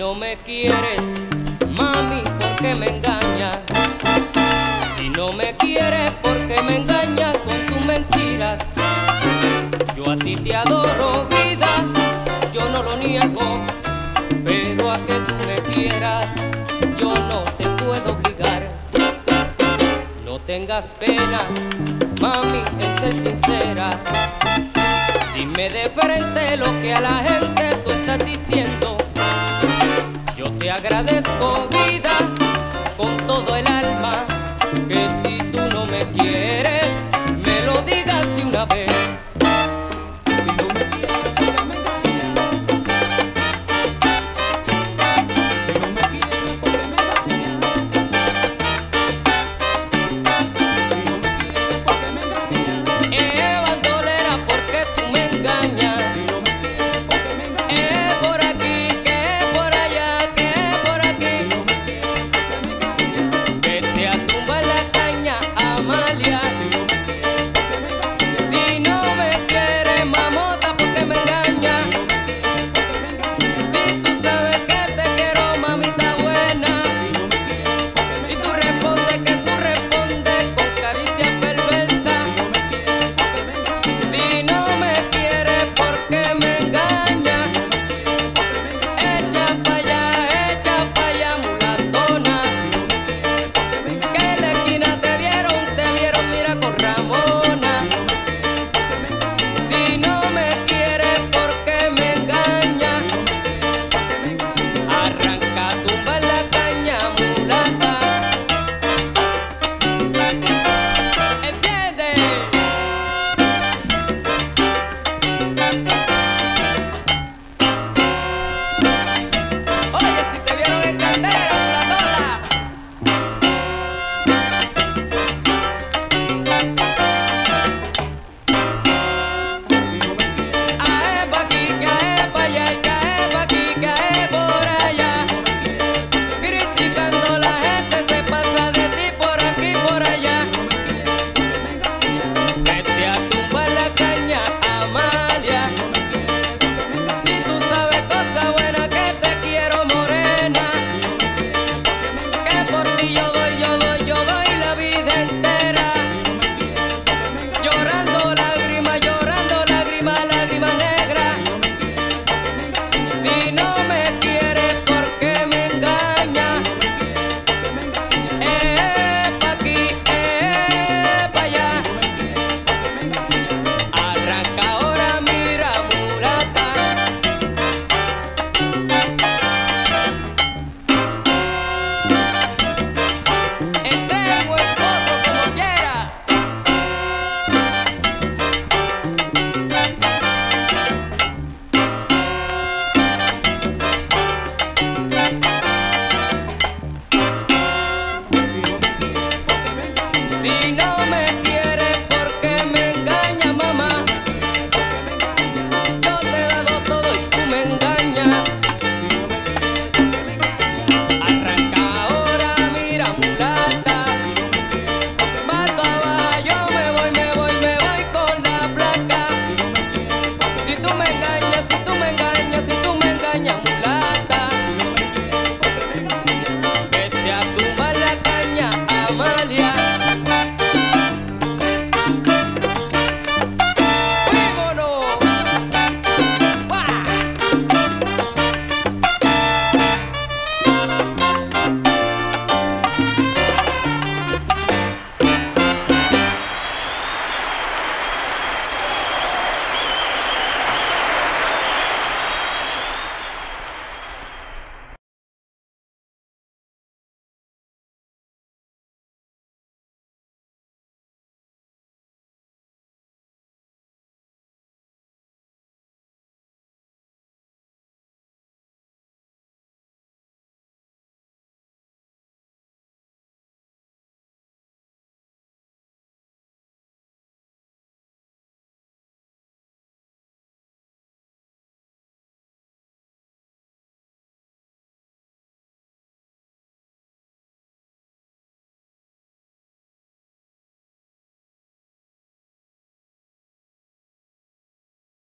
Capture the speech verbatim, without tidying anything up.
no me quieres, mami, ¿por qué me engañas? Si no me quieres, ¿por qué me engañas con tus mentiras? Yo a ti te adoro, vida, yo no lo niego, pero a que tú me quieras, yo no te puedo obligar. No tengas pena, mami, en ser sincera. Dime de frente lo que a la gente tú estás diciendo. Yo te agradezco